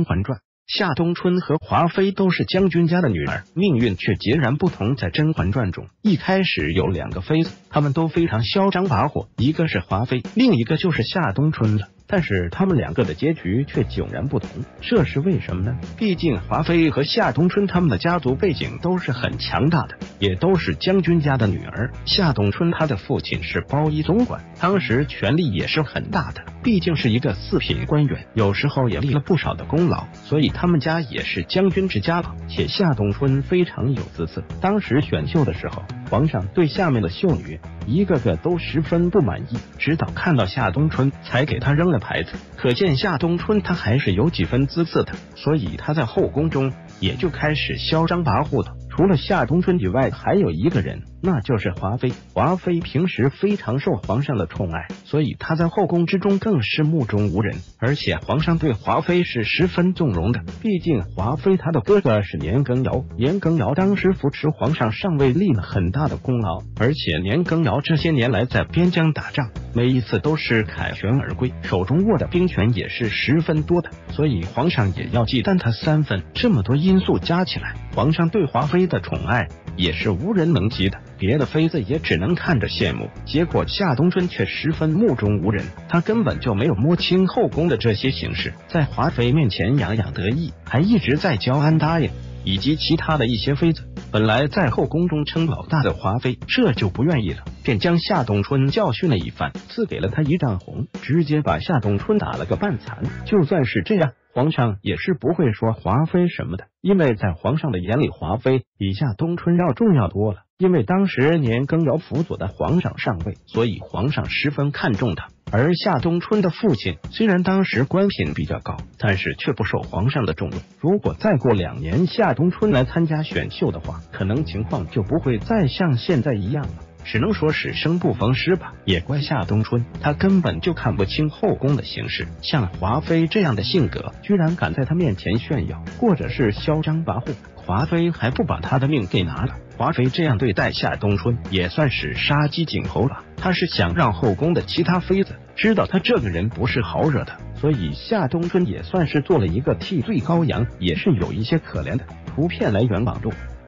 嬛传》。夏冬春和华妃都是将军家的女儿，命运却截然不同。在《甄嬛传》中，一开始有2个妃子，她们都非常嚣张跋扈，一个是华妃，另一个就是夏冬春了。但是他们2个的结局却迥然不同，这是为什么呢？毕竟华妃和夏冬春他们的家族背景都是很强大的，也都是将军家的女儿。夏冬春他的父亲是包衣总管，当时权力也是很大的，毕竟是一个4品官员，有时候也立了不少的功劳，所以他们家也是将军之家。且夏冬春非常有姿色，当时选秀的时候，皇上对下面的秀女一个个都十分不满意，直到看到夏冬春才给他扔了牌子。可见夏冬春他还是有几分姿色的，所以他在后宫中也就开始嚣张跋扈的。除了夏冬春以外，还有一个人，那就是华妃。华妃平时非常受皇上的宠爱，所以她在后宫之中更是目中无人，而且皇上对华妃是十分纵容的。毕竟华妃她的哥哥是年羹尧，年羹尧当时扶持皇上上位立了很大的功劳，而且年羹尧这些年来在边疆打仗，每一次都是凯旋而归，手中握的兵权也是十分多的，所以皇上也要忌惮他3分。这么多因素加起来，皇上对华妃的宠爱也是无人能及的，别的妃子也只能看着羡慕。结果夏冬春却十分目中无人，他根本就没有摸清后宫的这些形势，在华妃面前洋洋得意，还一直在教安答应以及其他的一些妃子。本来在后宫中称老大的华妃这就不愿意了，便将夏冬春教训了一番，赐给了他1丈红，直接把夏冬春打了个半残。就算是这样，皇上也是不会说华妃什么的，因为在皇上的眼里，华妃比夏冬春要重要多了。因为当时年羹尧辅佐的皇上上位，所以皇上十分看重他。而夏冬春的父亲虽然当时官品比较高，但是却不受皇上的重用。如果再过2年夏冬春来参加选秀的话，可能情况就不会再像现在一样了。只能说是生不逢时吧，也怪夏冬春，他根本就看不清后宫的形势。像华妃这样的性格，居然敢在他面前炫耀，或者是嚣张跋扈，华妃还不把他的命给拿了。华妃这样对待夏冬春，也算是杀鸡儆猴吧。他是想让后宫的其他妃子知道他这个人不是好惹的，所以夏冬春也算是做了一个替罪羔羊，也是有一些可怜的。图片来源网络。